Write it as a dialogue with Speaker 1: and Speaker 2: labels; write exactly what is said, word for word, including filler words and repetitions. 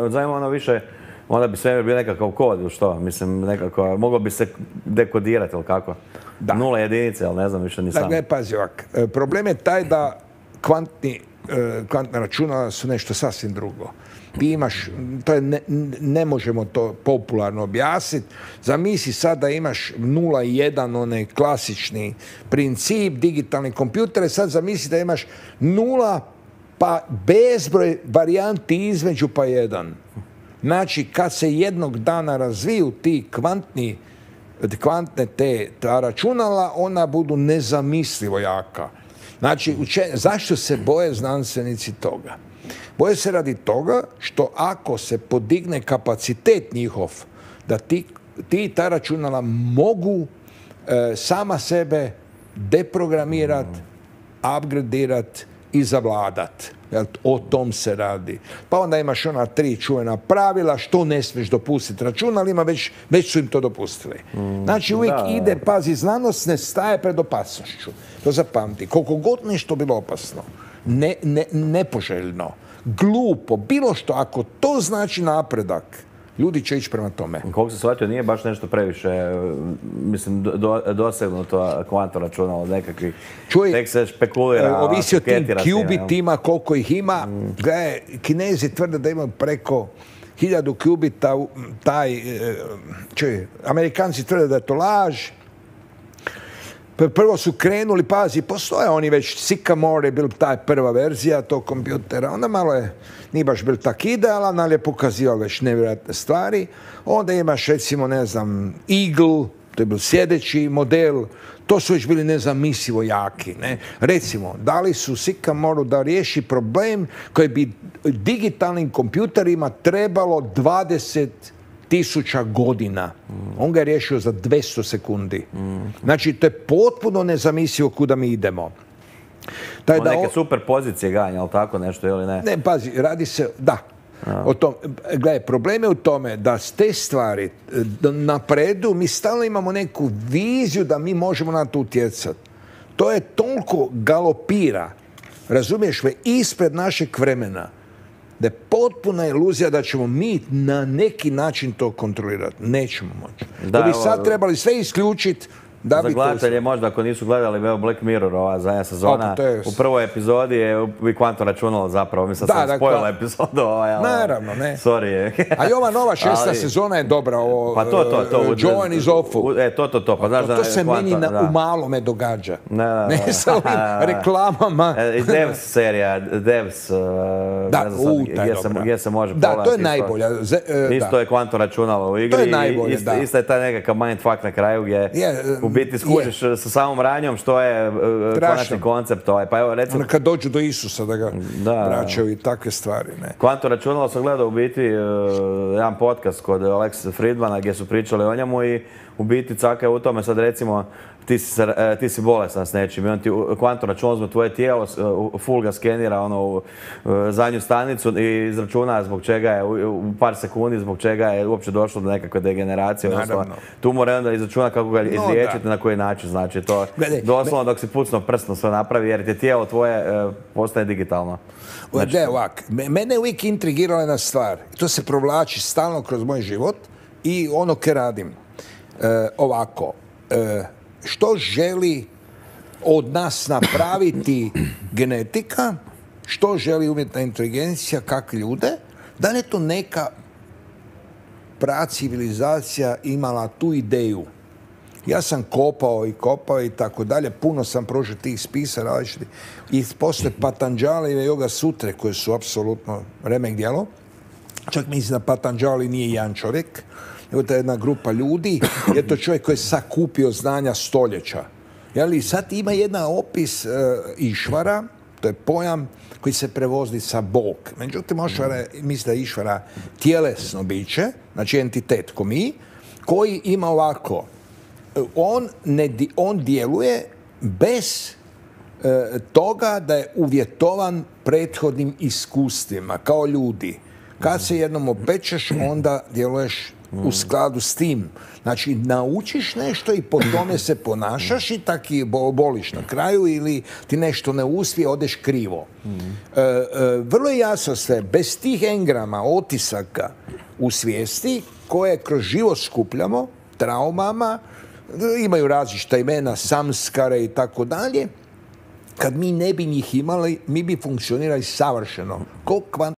Speaker 1: zovemo ono više, onda bi svemir bio nekakav kod ili što, mislim, nekako, moglo bi se dekodirati ili kako? Da. Nula jedinice, ali ne znam više ni sam.
Speaker 2: Dakle, pazi ovak, problem je taj da kvantni, kvantna računala su nešto sasvim drugo. Ti imaš, to je ne, ne možemo to popularno objasniti. Zamisli sad da imaš nula i jedan, onaj klasični princip, digitalni kompjutere, sad zamisli da imaš nula pa bezbroj varijanti između pa jedan. Znači, kad se jednog dana razviju ti kvantni, kvantne te ta računala, ona budu nezamislivo jaka. Znači, uče, zašto se boje znanstvenici toga? Boje se radi toga što ako se podigne kapacitet njihov, da ti, ti ta računala mogu e, sama sebe deprogramirati, upgradirati i zavladati. O tom se radi. Pa onda imaš ona tri čuvena pravila što ne smiješ dopustiti računalima, već, već su im to dopustili. Mm, znači uvijek da. ide, pazi, znanost ne staje pred opasnošću. To zapamti. Koliko god nešto bilo opasno, ne, ne, nepoželjno, glupo, bilo što, ako to znači napredak, ljudi će ići prema tome.
Speaker 1: Koliko se shvatio, nije baš nešto previše, mislim, do, dosegnuto kvantno računalo nekakvih. Čuj, tek se špekulira.
Speaker 2: Ovisi o tim kubitima, koliko ih ima. Mm. Gledaj, Kinezi tvrde da imaju preko hiljadu kubita, taj, čuj, Amerikanci tvrde da je to laž. Prvo su krenuli, pazi, postoje oni već, Sycamore je bil taj prva verzija tog kompjutera, onda malo je, nije baš bil tak idealan, ali je pokazivao već nevjerojatne stvari. Onda imaš, recimo, ne znam, Eagle, to je bil sljedeći model, to su već bili nezamislivo jaki, ne. Recimo, dali su Sycamoreu da riješi problem koji bi digitalnim kompjuterima trebalo dvadeset tisuća godina. On ga je riješio za dvjesto sekundi. Znači, to je potpuno nezamislivo kuda mi idemo.
Speaker 1: Taj da neke on... super pozicije ganja, ali tako nešto, ili ne?
Speaker 2: Ne, pazi, radi se, da. O tom, gledaj, problem je u tome da s te stvari napredu mi stalno imamo neku viziju da mi možemo na to utjecati. To je toliko galopira, razumiješ me, ispred našeg vremena, da je potpuna iluzija da ćemo mi na neki način to kontrolirati. Nećemo moći. Da bi sad trebali sve isključiti. Da
Speaker 1: za gledatelje možda ako nisu gledali evo Black Mirror, ova zadnja sezona, je... u prvoj epizodi je i kvantno računalo zapravo. Mislim da sam da, spojila da, epizodu. Ovaj, ali...
Speaker 2: Naravno, ne.
Speaker 1: Sorry.
Speaker 2: A i ova nova šesta ali... sezona je dobra. O,
Speaker 1: pa to, to, to.
Speaker 2: Uh, Joan is awful.
Speaker 1: E, to, to, to. Pa, znaš
Speaker 2: to, to
Speaker 1: da
Speaker 2: se
Speaker 1: kvanta,
Speaker 2: meni na,
Speaker 1: da.
Speaker 2: u malome događa.
Speaker 1: Ne, da,
Speaker 2: ne sa ovim reklamama.
Speaker 1: I Devs serija, Devs, uh,
Speaker 2: da,
Speaker 1: ne znam sad,
Speaker 2: u,
Speaker 1: gdje, se, gdje se može
Speaker 2: da,
Speaker 1: pogledati.
Speaker 2: Da, to je najbolja. Z, uh,
Speaker 1: isto
Speaker 2: da.
Speaker 1: je kvantno računalo u igri.
Speaker 2: To je najbolje,
Speaker 1: isto,
Speaker 2: da.
Speaker 1: Isto je taj nekakav mindfuck na kraju gdje yeah, u biti skužiš yeah. sa samom ranjom što je uh, konačni koncept. Ovaj. Pa evo, recimo...
Speaker 2: Ono kad dođu do Isusa da ga da. vraćaju i takve stvari. Ne.
Speaker 1: Kvantno računalo sam gledao u biti uh, jedan podcast kod Alexa Friedmana gdje su pričali o njemu i u biti caka je u tome sad recimo ti si, ti si bolesan s nečim i on ti kvantno računalo uzme tvoje tijelo, full ga skenira ono, u zadnju stanicu i izračuna zbog čega je u par sekundi zbog čega je uopće došlo do nekakve degeneracije. Tumore onda izračuna kako ga izliječiti, no, na koji način. Znači to Glede, doslovno me... dok si pucno prsno sve napravi jer ti tijelo tvoje postaje digitalno.
Speaker 2: Znači, de, ovak, mene uvijek intrigirala jedna stvar. To se provlači stalno kroz moj život i ono ke radim. E, ovako, e, što želi od nas napraviti genetika, što želi umjetna inteligencija, kak ljude, da li je to neka pracivilizacija imala tu ideju? Ja sam kopao i kopao i tako dalje, puno sam prošao tih spisa različitih i postoje Patanjali i Yoga Sutre koje su apsolutno remek djelo. Čak mislim da Patanjali nije jedan čovjek, nego to je jedna grupa ljudi, je to čovjek koji je sakupio znanja stoljeća. Jeli, sad ima jedan opis uh, Išvara, to je pojam koji se prevozi sa Bog. Međutim, Išvara misli da je Išvara tjelesno biće, znači entitet ko mi, koji ima ovako, on, ne, on djeluje bez uh, toga da je uvjetovan prethodnim iskustvima, kao ljudi. Kad se jednom opečeš, onda djeluješ u skladu s tim. Znači, naučiš nešto i po tome se ponašaš i tak i boliš na kraju ili ti nešto ne uspije, odeš krivo. E, e, vrlo je jasno sve, bez tih engrama, otisaka u svijesti, koje kroz život skupljamo, traumama, imaju različita imena, samskare i tako dalje, kad mi ne bi njih imali, mi bi funkcionirali savršeno, ko